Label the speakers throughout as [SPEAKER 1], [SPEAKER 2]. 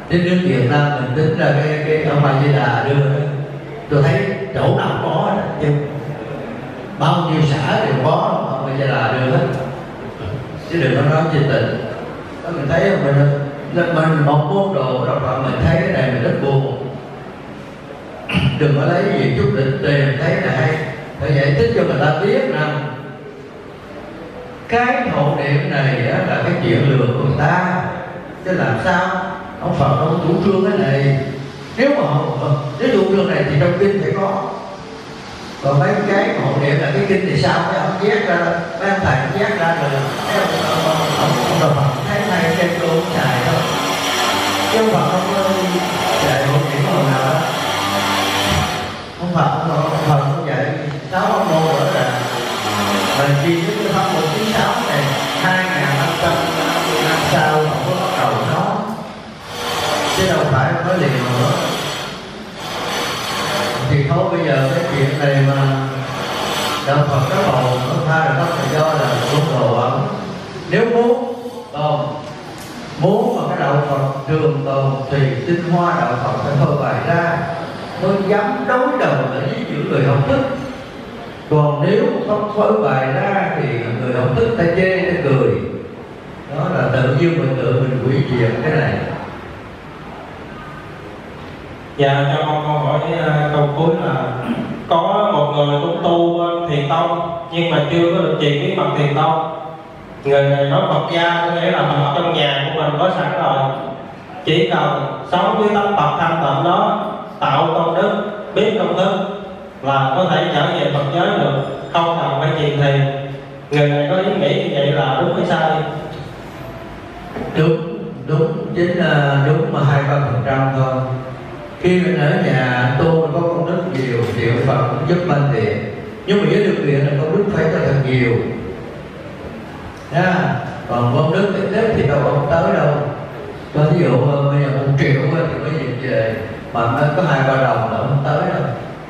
[SPEAKER 1] Đến nước Việt Nam mình tính ra cái ông A Di Đà đưa đó, tôi thấy chỗ nào có đó, chứ bao nhiêu xã đều có ông A Di Đà đưa hết, chứ đừng có nói trên tình. Đó, mình thấy mình một môn đồ độc phạm, mình thấy cái này mình rất buồn. Đừng có lấy gì chút định tiền thấy là hay, phải giải thích cho người ta biết rằng cái hộ niệm này là cái chuyện lừa của người ta, chứ làm sao ông Phật ông chủ trương cái này. Nếu mà nếu chủ trương này thì trong kinh phải có, còn mấy cái hộ niệm là cái kinh thì sao mấy ông chép ra, mấy ông thầy chép ra rồi ông Phật thấy hay trên luôn xài thôi, chứ ông Phật ông dạy hộ niệm hồi nào đó. Ông Phật ông dạy 6 pháp môn nữa là mình chi với cái pháp môn thứ 6 này 2.500 năm sau ông có bắt đầu nó, chứ đâu phải nói liền nữa. Thì thôi bây giờ cái chuyện này mà đạo Phật cái bầu nó tha là đó là do là một đồ ẩn. Nếu muốn mà cái đạo Phật trường tồn thì tinh hoa đạo Phật phải phơi bày ra mới dám đối đầu với những người học thức. Còn nếu không phơi bày ra thì người học thức ta chê ta cười, đó là tự nhiên mình tự mình hủy diệt cái này.
[SPEAKER 2] Dạ, cho con câu hỏi câu cuối là có một người cũng tu thiền tông nhưng mà chưa có được truyền bí mật thiền tông. Người này nói Phật gia có nghĩa là Phật trong nhà của mình có sẵn rồi, chỉ cần sống với tấm Phật thanh tịnh đó, tạo công đức, biết công đức là có thể trở về Phật giới được, không cần phải truyền thiền. Người này có ý nghĩ như vậy là đúng hay sai?
[SPEAKER 1] Đúng, chính là đúng mà 2-3% thôi. Khi mình ở nhà tu có công đức nhiều thì Phật cũng giúp ban tiện, nhưng mà với điều kiện là công đức phải cho thật nhiều nha. Còn công đức ít thì đâu không tới đâu. Cho ví dụ bây giờ 1 triệu thì mới dịch về, mà mới có 2-3 đồng là không tới đâu.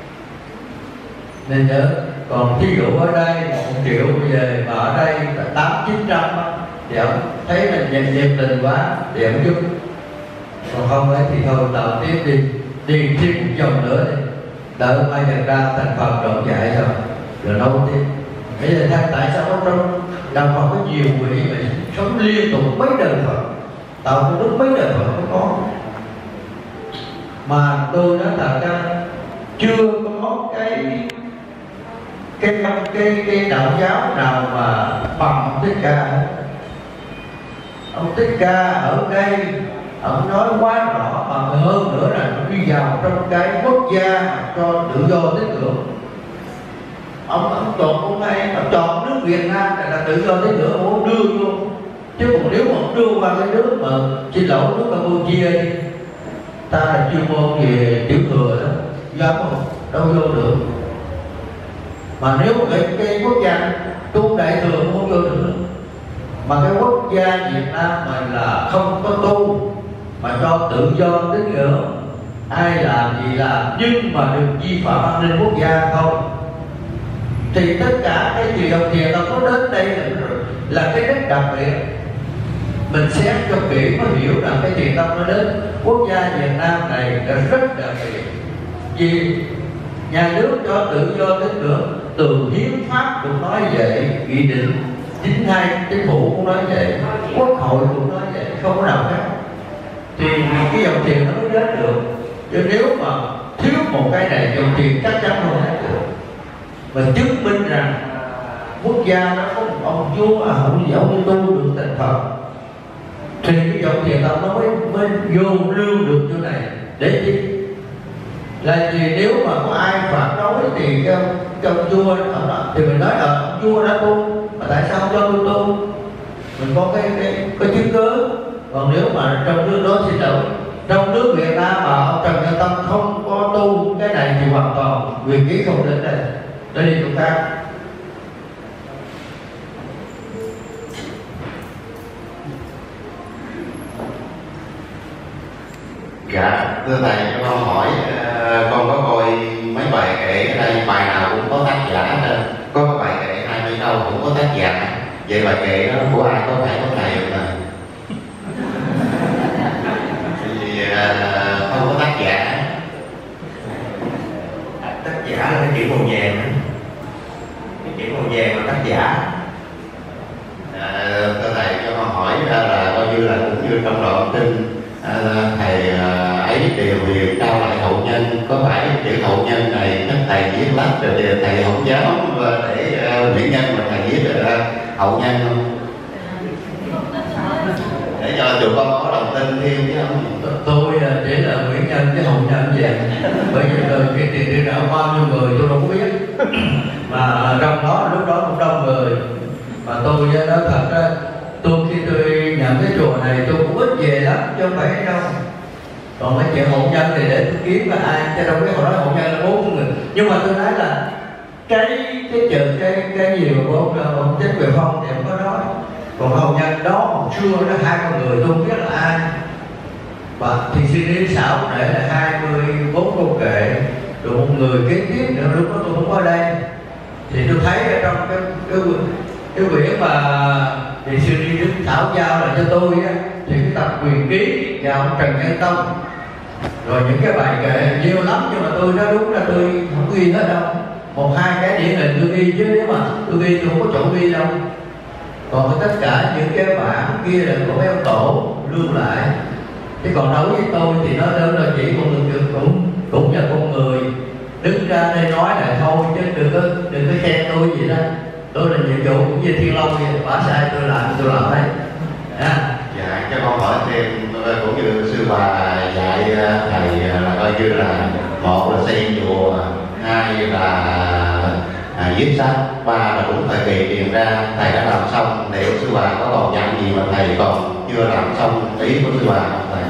[SPEAKER 1] Nên nhớ, còn ví dụ ở đây 1 triệu về mà ở đây là 800-900 thì ông thấy mình nhiệt tình quá thì ông giúp. Còn không ấy thì thôi tạo tiếp đi thêm một vòng nữa đi, đợi mai nhận ra thành Phật trọn dạy rồi nấu tiếp. Bây giờ tại sao ở trong đạo Phật có nhiều vị mà sống liên tục mấy đời Phật, tạo công đức mấy đời Phật không có. Mà tôi nói thật ra chưa có cái đạo giáo nào mà bằng ông Thích Ca hết. Ông Thích Ca ở đây ông nói quá rõ, mà hơn nữa là đi vào trong cái quốc gia cho tự do tín ngưỡng. Ông chọn hôm nay ông chọn nước Việt Nam là tự do tín ngưỡng, ông đưa vô. Chứ còn nếu mà ông đưa qua cái nước mà xin lỗi nước Campuchia đi, ta là chuyên môn về tiểu thừa đó, dám không? Đâu vô được. Mà nếu cái quốc gia tu đại thừa không vô được, mà cái quốc gia Việt Nam mình là không có tu mà cho tự do tín ngưỡng, ai làm gì làm, nhưng mà đừng vi phạm an ninh quốc gia không, thì tất cả cái gì đồng tiền nó có đến đây là cái rất đặc biệt. Mình xét cho kỹ mới hiểu rằng cái tiền tâm nó đến quốc gia Việt Nam này là rất đặc biệt. Vì nhà nước cho tự do tín ngưỡng, từ hiến pháp cũng nói vậy, nghị định 92 chính phủ cũng nói vậy, quốc hội cũng nói vậy, không có nào khác. Thì cái dòng tiền nó mới đến được. Chứ nếu mà thiếu một cái này, dòng tiền chắc chắn không hết được. Và chứng minh rằng quốc gia nó có một ông vua ông tu được thành Phật, thì cái dòng tiền đó nó mới vô lưu được chỗ này. Để chi? Là vì nếu mà có ai phản đối thì cái ông vua thì mình nói là ông vua đã tu, mà tại sao không cho tôi tu? Mình có cái chứng cứ. Còn nếu mà trong nước đó thì đâu, trong nước Việt Nam mà ông Trần Nhân Tông không có tu cái này thì hoàn toàn quyền ký không đến đây, để đi chỗ khác.
[SPEAKER 3] Dạ, thưa thầy, cho con hỏi, con có coi mấy bài kệ ở đây, bài nào cũng có tác giả hết. Có cái bài kệ 20 câu cũng có tác giả. Vậy bài kệ đó của ai, có phải của thầy không ạ? thầy ấy điều hiền trao lại hậu nhân, có phải chữ hậu nhân này các thầy viết lách rồi thầy không dám để Nguyễn Nhân mà thầy viết hậu nhân không? Để cho tụi con có lòng tin thêm chứ không?
[SPEAKER 1] Tôi chỉ là Nguyễn Nhân chứ hậu nhân vậy. Bởi vì từ cái tiền đi đạo bao nhiêu người tôi đâu có biết. Mà trong đó lúc đó cũng đông người. Mà tôi nói thật á, tôi khi tôi nhận cái chùa này tôi cũng ít về lắm chứ không phải đâu. Còn cái chuyện hậu nhân thì để tôi kiếm là ai, chứ đâu biết họ nói hậu nhân là 4 người. Nhưng mà tôi nói là cái chừng cái gì mà ông Chính Quyền Phong thì không có nói. Còn hậu nhân đó hồi xưa nó 2 con người tôi không biết là ai. Và thì suy nghĩ xảo để là 24 câu kệ, rồi một người kế tiếp nữa, lúc đó tôi không có ở đây. Thì tôi thấy ở trong cái quyển mà thì sư đi Đức Thảo giao lại cho tôi á, thì cái tập quyền ký và ông Trần Nhân Tông, rồi những cái bài kệ nhiều lắm, nhưng mà tôi nói đúng là tôi không ghi hết đâu. 1-2 cái điển hình tôi ghi, chứ nếu mà tôi ghi tôi không có chỗ ghi đâu. Còn tất cả những cái bản kia là của mấy ông tổ lưu lại. Chứ còn đối với tôi thì nó đơn là chỉ cũng là con người đứng ra đây nói lại thôi, chứ đừng có khen tôi gì đó. Tôi là nhiệm vụ cũng như Thiên Long vậy, bả sai tôi làm đấy.
[SPEAKER 3] Dạ, cho con hỏi thêm, cũng như sư bà dạy thầy là coi như là một là xây chùa, 2 là viết sách, 3 là cũng thời kỳ tìm ra. Thầy đã làm xong, để sư bà có còn dặn gì mà thầy còn chưa làm xong ý của sư bà không thầy?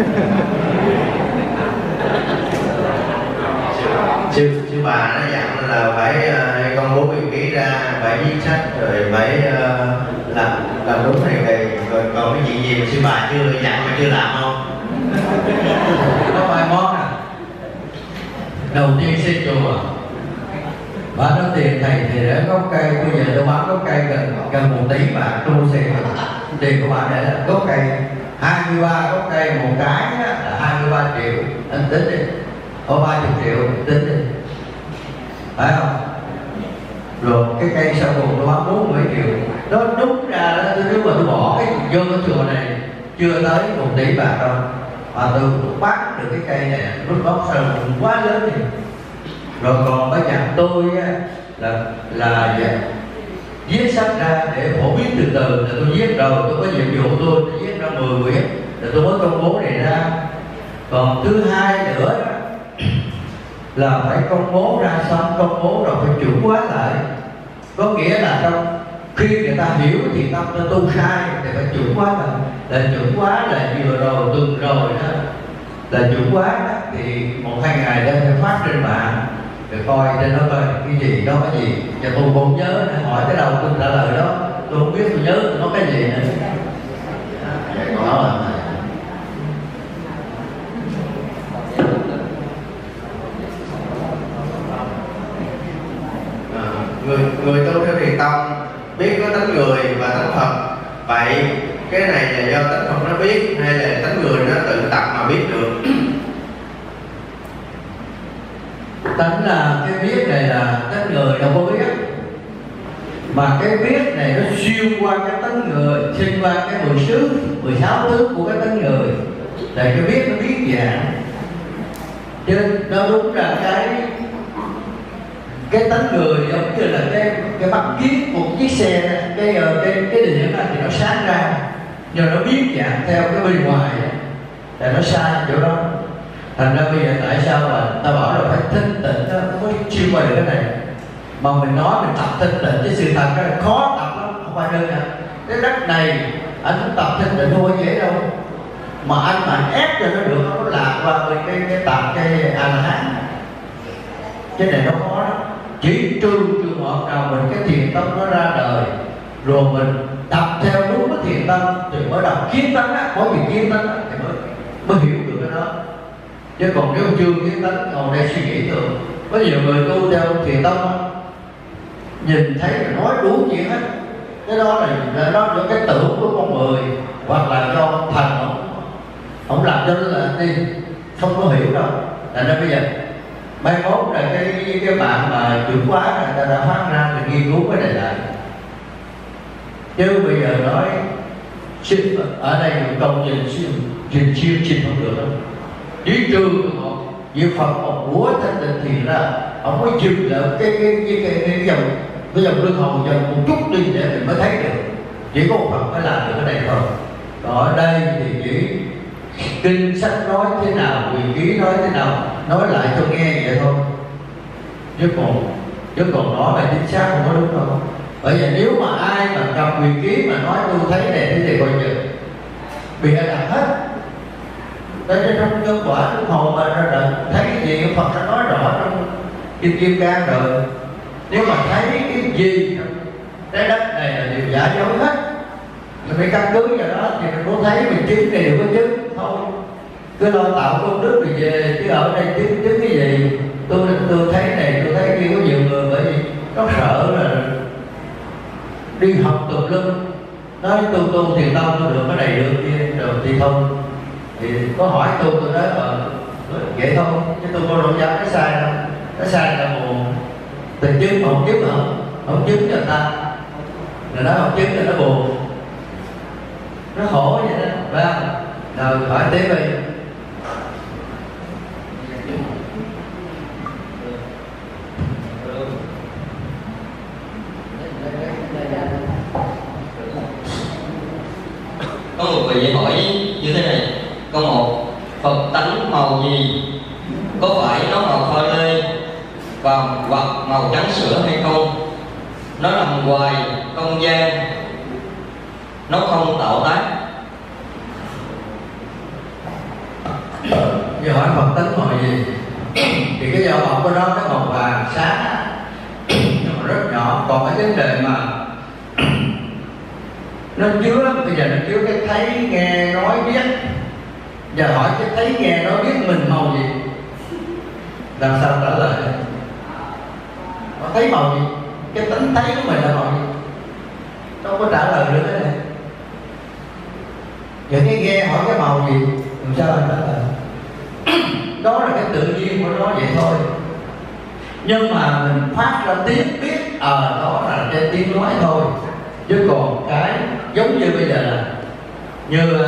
[SPEAKER 1] Sư bà nó dặn là phải công bố quyền ký ra, phải viết sách, rồi phải làm đúng này. Rồi còn cái chuyện gì mà sư bà chưa dặn mà chưa làm không? Có vài món à. Đầu tiên xây chùa, bà nói tiền thầy thì để gốc cây, bây giờ tôi bán gốc cây gần 1 tỷ bạc, tôi mua xe tiền của bà để là gốc cây 23 gốc cây một cái là 23 triệu, anh tính đi, có 30 triệu tính đi, phải không? Rồi cái cây sau cùng tôi bán 40 triệu. Nó đúng ra đó, nếu mà tôi bỏ cái vô cái chùa này chưa tới 1 tỷ bạc đâu, mà tôi bán được cái cây này lúc đó sao quá lớn thì. Rồi còn cái dặn tôi là viết sách ra để phổ biến từ từ, là tôi viết rồi, tôi có nhiệm vụ tôi viết ra 10 quyển rồi tôi mới công bố này ra. Còn thứ hai nữa là phải công bố ra, xong công bố rồi phải chuẩn hóa lại. Có nghĩa là trong khi người ta hiểu thì tâm ta tu sai thì phải chuẩn hóa lại. Là chuẩn hóa là vừa rồi tuần rồi đó, là chuẩn hóa đó, thì 1-2 ngày đó phải phát trên mạng để coi trên đó coi cái gì đó cái gì. Và tôi không nhớ, hỏi tới đâu tôi trả lời đó, tôi không biết tôi nhớ tôi nói cái gì nữa.
[SPEAKER 3] Vậy con nói là
[SPEAKER 1] người tu theo Thiền Tông biết có tánh người và tánh Phật. Vậy cái này là do tánh Phật nó biết hay là tánh người nó tự tập mà biết được? Tánh là cái biết này là tánh người đâu có biết, mà cái biết này nó xuyên qua cái tánh người, xuyên qua cái 16 thứ của cái tánh người. Là cái biết nó biết dạng, chứ nó đúng là cái tánh người giống như là cái bắt kiết một chiếc xe, cái điểm này thì nó sáng ra, nhưng nó biết dạng theo cái bên ngoài là nó sai chỗ đó. Thành ra bây giờ tại sao mà ta bảo là phải thanh tịnh đó mới xuyên qua được cái này, mà mình nói mình tập thanh tịnh chứ sự thật cái khó tập lắm, không phải đơn giản. Cái đất này anh không tập thanh tịnh không có dễ đâu, mà anh mà ép cho nó được nó lạc qua cái tập cái A-la-hán. Cái này nó khó lắm. Chỉ trừ trường hợp nào mình cái thiền tâm nó ra đời rồi mình tập theo đúng cái thiền tâm thì mới đọc kiến tánh á, có gì kiến tánh thì mới hiểu được cái đó. Chứ còn nếu chưa kiến tánh ngồi đây suy nghĩ thường, có nhiều người tu theo thiền tâm á, nhìn thấy rồi nói đủ chuyện hết. Cái đó là đó là cái tưởng của con người, hoặc là do thần ông làm cho nó là đi không có hiểu đâu. Thành ra bây giờ mai mốt là cái bạn mà chuẩn quá là người ta đã phát ra thì nghiên cứu cái này lại. Chứ bây giờ nói xin ở đây dùng công nhìn xin không được đâu. Chỉ trừ một vị Phật một búa thanh tịnh thì là ông mới dừng lại cái dòng lương hầu dần một chút đi để mình mới thấy được. Chỉ có một Phật mới làm được cái này thôi. Còn ở đây thì chỉ kinh sách nói thế nào, quyền ký nói thế nào, nói lại cho nghe vậy thôi. Chứ còn nói là chính xác không có đúng đâu. Bởi vì nếu mà ai mà cầm quyền ký mà nói tôi thấy này thế thì coi như bị đặt hết. Tới trong nhân quả trong hồn mà thấy cái gì Phật đã nói rõ trong Kinh Kim Cang rồi. Nếu mà thấy cái gì trái đất này là điều giả dối hết, mình phải căn cứ vào đó thì mình muốn thấy mình chứng thì đừng có chứng thôi. Cứ lo tạo công đức rồi về, chứ ở đây chứng cái gì? Tôi thấy này, tôi thấy kia. Có nhiều người bởi vì nó sợ là đi học tùm lum, nói tôi tu thiền tông tôi được cái này được kia rồi thì không. Thì có hỏi tôi nói vậy thôi, chứ tôi có đâu dám cái sai đâu. Cái sai là buồn. Tình chứng mà không chứng không chứng cho người ta, người đó không chứng là nó buồn, nó khổ vậy đó, phải không? Rồi hỏi tiếp đi.
[SPEAKER 4] Có một vị hỏi như thế này: câu 1, Phật tánh màu gì? Có phải nó màu pha lê và hoặc màu trắng sữa hay không? Nó nằm ngoài không gian, nó không tạo tác.
[SPEAKER 1] Giờ hỏi Phật tánh màu gì? Thì cái dao màu của nó màu vàng sáng nhưng mà rất nhỏ. Còn cái vấn đề mà nó chứa, bây giờ nó chứa cái thấy nghe nói biết. Giờ hỏi cái thấy nghe nói biết mình màu gì, làm sao trả lời? Nó thấy màu gì? Cái tính thấy của mình là màu gì? Đâu có trả lời được cái này. Giờ cái nghe hỏi cái màu gì, làm sao anh trả lời? Đó là cái tự nhiên của nó vậy thôi. Nhưng mà mình phát ra tiếng biết đó là cái tiếng nói thôi. Chứ còn cái giống như bây giờ là như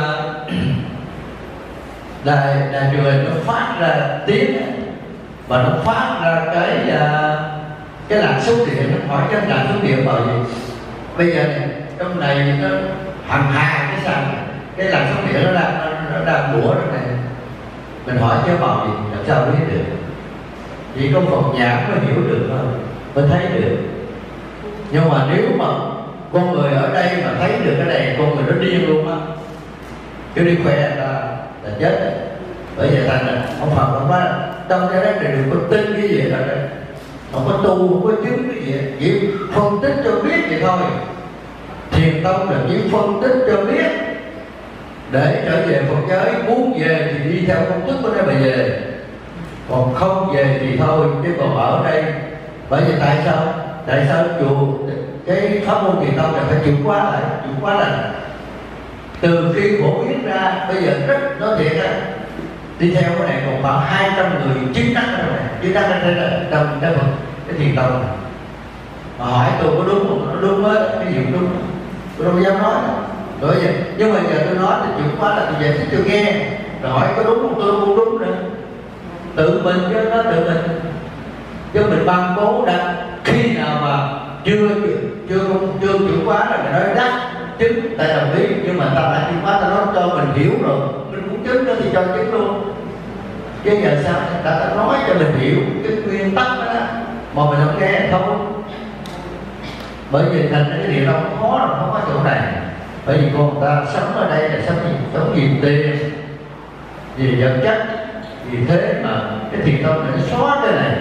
[SPEAKER 1] đài truyền nó phát ra tiếng và nó phát ra cái làn sóng điện. Nó hỏi cái làn sóng điện vào gì? Bây giờ này, trong này nó hằng hà cái sàn, cái làn sóng điện nó đang đũa trong này. Mình hỏi cái màu gì làm sao biết được? Chỉ có Phật nhãn mới hiểu được thôi, mới thấy được. Nhưng mà nếu mà con người ở đây mà thấy được cái này, con người nó điên luôn á. Cứ đi khoe là chết đấy. Bởi vậy thành là ông Phật ông nói trong cái đất này đừng có tin cái gì đâu, không có tu, không có chứng cái gì, chỉ phân tích cho biết vậy thôi. Thiền tông là chỉ phân tích cho biết để trở về Phật giới. Muốn về thì đi theo công thức của nó mà về, còn không về thì thôi. Chứ còn ở đây, bởi vì tại sao chùa cái pháp môn Thiền tông là phải chuyển hóa lại từ khi phổ biến ra bây giờ rất nói thiệt á, đi theo cái này còn khoảng 200 người chứng đắc ở này, chứng đắc ở trong cái Thiền tông này. Mà hỏi tôi có đúng không? Nó đúng hết, cái gì cũng đúng, tôi đâu dám nói đâu. Bởi vậy, nhưng mà giờ tôi nói thì chuyển hóa là tôi giải thích cho nghe. Rồi hỏi có đúng không? Tôi không đúng nữa. Tự mình chứ nó tự mình. Chứ mình ban cố đặt khi nào mà chưa chuyển hóa là mình nói đắc chứng tại đồng ý. Nhưng mà ta đã chuyển hóa, ta nói cho mình hiểu rồi, mình muốn chứng nữa thì cho chứng luôn. Chứ giờ sao ta nói cho mình hiểu cái nguyên tắc đó mà mình không nghe thôi. Bởi vì thành cái điều đó khó rồi, không có chỗ này. Bởi vì con ta sống ở đây là sống vì tiền, vì vật chất, vì thế mà cái Thiền tông này nó xóa cái này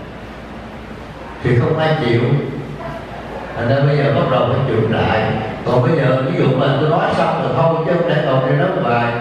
[SPEAKER 1] thì không ai chịu. Thành ra bây giờ bắt đầu phải chịu lại. Còn bây giờ ví dụ mà tôi nói xong rồi thôi, chứ không để còn đi nói hoài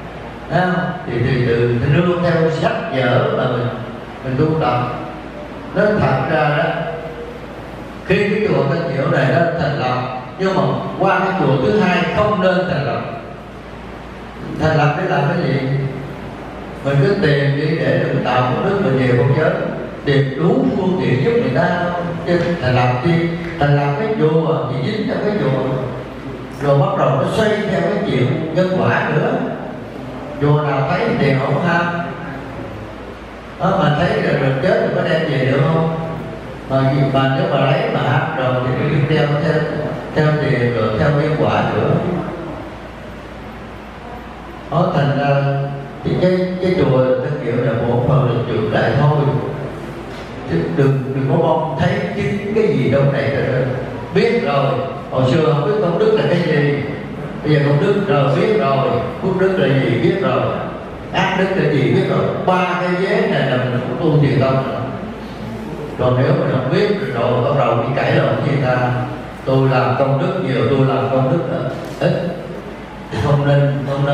[SPEAKER 1] thì từ nương theo sách vở mà mình tu tập. Nó thật ra đó, khi cái chùa Tân Diệu này nó thành lập, nhưng mà qua cái chùa thứ hai không nên thành lập. Thành lập để làm cái gì? Mình cứ tìm đi để mình tạo một nước mình về Phật giới, tìm đủ phương tiện giúp người ta. Chứ thành lập chi? Thành lập cái chùa thì dính cho cái chùa. rồi bắt đầu nó xoay theo cái chuyện nhân quả nữa. Chùa nào thấy tiền không ham đó, mà thấy rồi chết thì có đem về được không? Mà nếu mà lấy mà ham rồi thì nó đi theo tiền rồi theo nhân quả nữa. Đó, thành ra thì cái chùa Tân Kiệu là một phần là trưởng lại thôi, chứ đừng có mong thấy cái gì đâu này rồi biết rồi. Hồi xưa không biết công đức là cái gì, bây giờ công đức rồi biết rồi, phước đức là gì biết rồi, ác đức là gì biết rồi. Ba cái vế này là mình cũng tu thiền tông rồi. Còn nếu mình không biết rồi bắt đầu đi cãi lộn với người ta, tôi làm công đức nhiều, tôi làm công đức ít, không nên.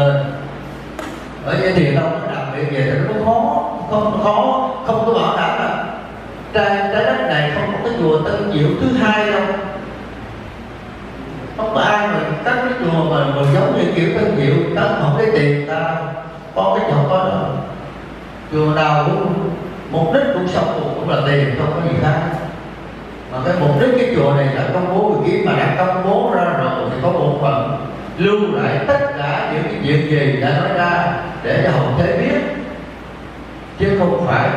[SPEAKER 1] Ở cái thiền tông nó đặc biệt về thì nó khó, không có bảo đảm là trái đất này không có cái chùa Tân Kiệu thứ hai đâu. Không có ai mà các cái chùa mà giống như kiểu Tân Kiệu ta không lấy tiền ta có cái chỗ có đâu. Chùa nào cũng mục đích cũng sống cũng là tiền, không có gì khác. Mà cái mục đích cái chùa này là công bố người kiếm, mà đã công bố ra rồi thì có bộ phận lưu lại tất cả những cái chuyện gì đã nói ra để cho hậu thế biết, chứ không phải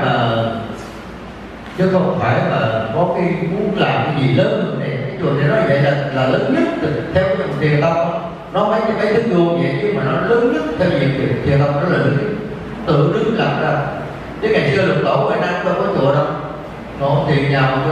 [SPEAKER 1] mà có cái muốn làm cái gì lớn hơn này. Cái chùa này nói vậy là lớn nhất theo cái dòng Thiền tông. Nó mấy thứ vô vậy chứ mà nó lớn nhất theo diện Thiền tông, nó là lớn nhất, tự đứng làm ra. Chứ ngày xưa lục tổ Huệ Năng đâu có chùa đâu, nó thì nhào vô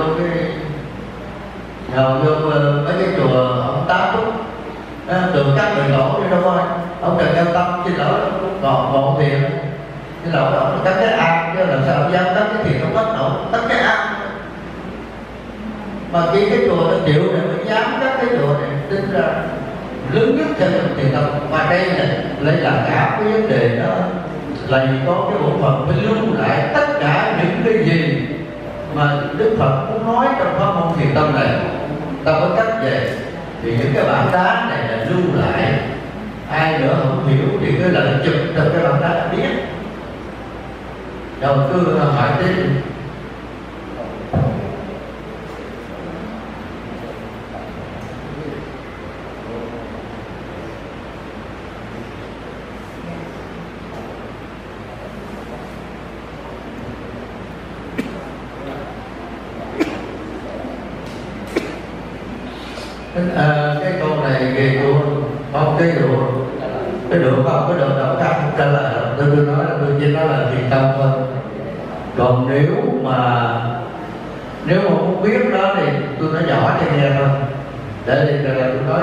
[SPEAKER 1] mấy cái chùa ông Tám Túc từ các người tổ đi đâu thôi. Ông Trần Cao Tâm xin lỗi còn một thiền xin lỗi ông cắt cái am, chứ làm sao dám cắt cái thiền không bắt nổi, cắt cái am. Mà khi cái chùa Tân Kiệu này mới dám cắt cái chùa này, tính ra lớn nhất theo dòng Thiền tông. Mà đây lại là cả cái vấn đề đó là có cái bộ phận phải lưu lại tất cả những cái gì mà Đức Phật muốn nói trong pháp môn Thiền tông này. Ta mới cắt về thì những cái bản đá này là lưu lại, ai nữa không hiểu thì cứ là chụp từ cái bản đá biết. Đầu tư hỏi tin cái câu này về không cái được không cái được đâu khác không trả lời. Tôi nói là tôi chỉ nói là Thiền tông thôi. Còn nếu mà muốn biết đó thì tôi nói nhỏ cho nghe thôi. Để tôi nói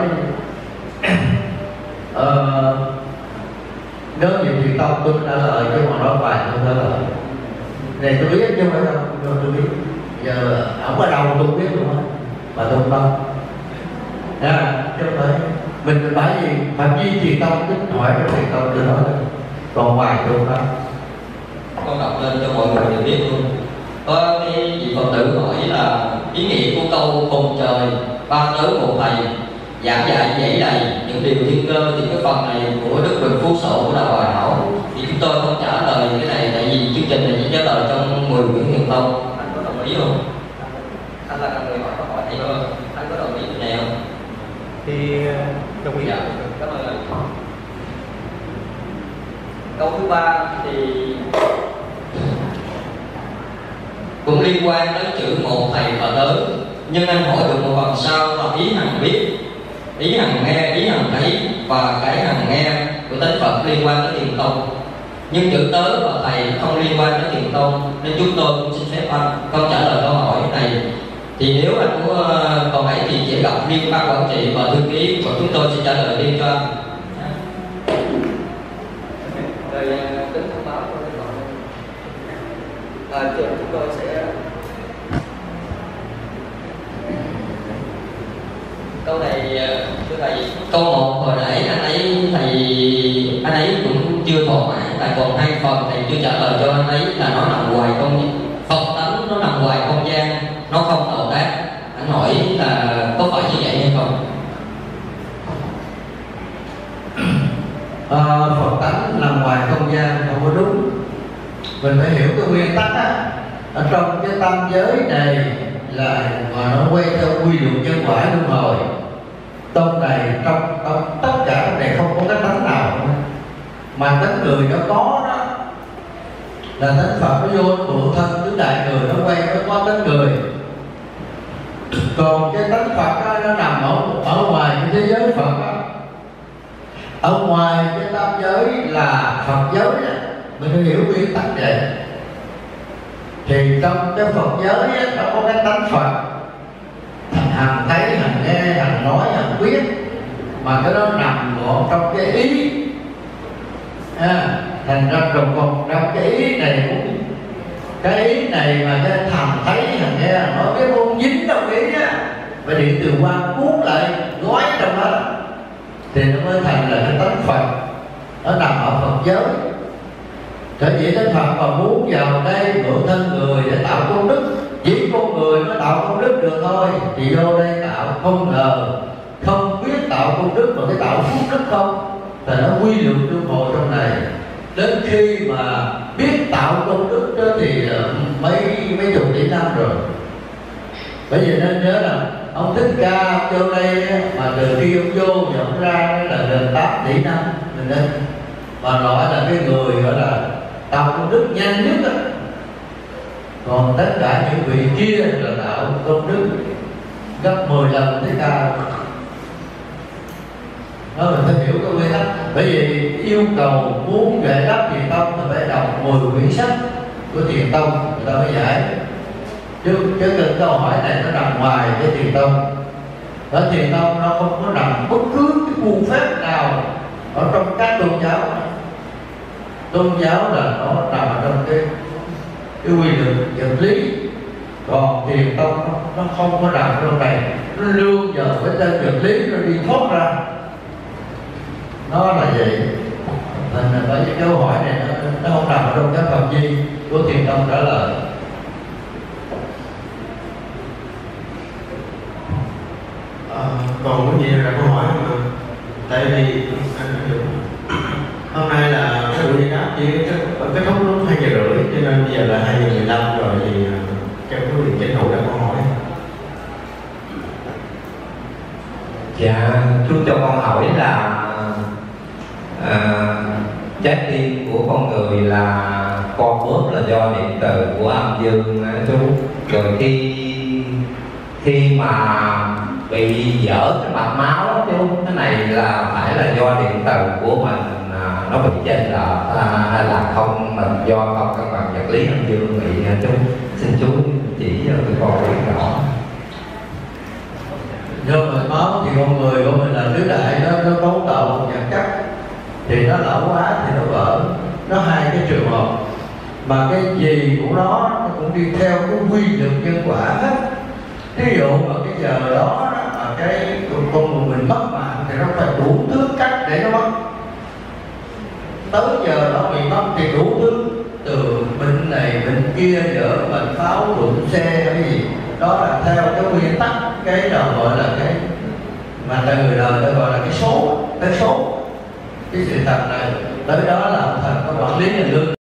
[SPEAKER 1] nếu như Thiền tông tôi trả lời, chứ mà nói bài tôi trả lời này tôi biết chứ không phải không tôi biết. Giờ không có đâu tôi biết luôn á, mà tôi không chứ không phải mình phải gì phạm vi Thiền tông tính hỏi cái Thiền tông tôi nói thôi. Còn ngoài tôi không.
[SPEAKER 4] Con đọc lên cho mọi người đều biết luôn. Có cái vị Phật tử hỏi là ý nghĩa của câu cùng trời ba tới một thầy giảng dạy dãy đầy những điều thiên cơ, thì cái phần này của Đức Bình Phú Sổ của Đạo Hòa Hảo thì chúng tôi không trả lời cái này, tại vì chương trình này chỉ trả lời trong 10 quyển Thiền tông. Anh có đồng ý không? Anh là người hỏi câu hỏi này không? Anh có đồng ý cái này không?
[SPEAKER 2] Thì đồng ý.
[SPEAKER 4] Dạ, cảm ơn anh. Câu thứ ba thì cũng liên quan đến chữ một thầy và tớ, nhưng anh hỏi được một phần sau là ý hằng biết, ý hằng nghe, ý hằng thấy và cái hằng nghe của Thánh Phật liên quan đến Thiền tông, nhưng chữ tớ và thầy không liên quan đến Thiền tông, nên chúng tôi cũng xin phép anh không trả lời câu hỏi này. Thì nếu anh có câu hỏi thì chỉ gặp riêng ban quản trị và thư ký của chúng tôi sẽ trả lời riêng cho anh. Rồi tính thông báo của trường chúng tôi sẽ câu này thưa thầy. Câu một hồi nãy anh ấy cũng chưa thỏa mãn, tại còn hai phần thầy chưa trả lời cho anh ấy là nó nằm ngoài không Phật tánh, nó nằm ngoài không gian, nó không tạo tác. Anh hỏi là có phải như vậy hay không?
[SPEAKER 1] Phật tánh nằm ngoài không gian không có đúng. Mình phải hiểu cái nguyên tắc á, ở trong cái tam giới này là mà nó quay theo quy luật nhân quả luân hồi. Trong này, trong tất cả trong này không có cái tánh nào mà tánh người nó có đó, là tánh Phật nó vô nó mượn thân tứ đại người, nó quay nó có tánh người. Còn cái tánh Phật đó, nó nằm ở ngoài cái thế giới Phật đó. Ở ngoài cái tam giới là Phật giới đó, mình phải hiểu nguyên tắc vậy. Thì trong cái Phật giới đó, nó có cái tánh Phật, hằng thấy, hằng nghe, hằng nói, hằng biết, mà cái đó nằm gọn trong cái ý. Thành ra trong cái ý này cũng, cái ý này mà cái thầm thấy, hằng nghe, hằng nói, cái môn dính trong ý á, và điện từ quan cuốn lại gói trong đó, thì nó mới thành là cái tánh Phật. Nó nằm ở Phật giới. Sở dĩ tánh Phật mà muốn vào đây mượn thân người để tạo công đức, chỉ con người mới tạo công đức được thôi, thì vô đây tạo không ngờ, không biết tạo công đức mà cái tạo phúc đức không, thì nó quy luật luân hồi trong này. Đến khi mà biết tạo công đức đó thì mấy chục tỷ năm rồi. Bởi vì nên nhớ là ông Thích Ca vô đây mà từ khi ông vô thì ông ra là gần 8 tỷ năm mình nên, và nói là cái người gọi là tạo công đức nhanh nhất đó. Còn tất cả những vị kia là tạo công đức gấp 10 lần Thích Ca. Đó mình phải hiểu cái nguyên tắc. Bởi vì yêu cầu muốn giải đáp Thiền Tông thì phải đọc 10 quyển sách của Thiền Tông người ta mới giải. Chứ cần câu hỏi này nó nằm ngoài cái Thiền Tông. Ở Thiền Tông nó không có nằm bất cứ cái khuôn phép nào ở trong các tôn giáo. Tôn giáo là nó nằm ở trong cái quy luật vật lý. Còn Thiền Tông nó không có nằm trong này, nó lương vào cái tên vật lý nó đi thoát ra. Nó là vậy. Thành ra bởi cái câu hỏi này nó không nằm ở trong cái phạm vi của Thiền Tông trả lời.
[SPEAKER 2] Còn có gì là câu hỏi không? Tại vì hôm nay là buổi đáp chỉ kết thúc lúc 2 giờ rưỡi, cho nên bây giờ là 2 giờ 15 rồi, thì cho quý vị tranh thủ đặt câu hỏi.
[SPEAKER 5] Dạ, chú cho con hỏi là trái tim của con người là co bóp là do điện từ của âm dương chú. Rồi khi mà bị vỡ cái mạch máu đó chú, cái này là phải là do điện từ của mình nó bị chênh lệch hay là không, mình do không cân bằng vật lý âm dương bị chú? Xin chú chỉ cho tụi con biết rõ.
[SPEAKER 1] Do mạch máu thì con người của mình là tứ đại, nó cấu tạo một vật chất, thì nó lão hóa thì nó vỡ. Nó hai cái trường hợp, mà cái gì của nó cũng đi theo cái quy luật nhân quả hết. Ví dụ mà cái giờ đó mà cái con người mình mất mạng thì nó phải đủ thứ cách để nó mất. Tới giờ đó bị mất thì đủ thứ, từ bệnh này bệnh kia, vợ bệnh pháo đụng xe cái gì đó, là theo cái nguyên tắc, cái đó gọi là cái mà ta người đời ta gọi là cái số. Cái sự thật này tới đó là thành có quản lý nhà nước.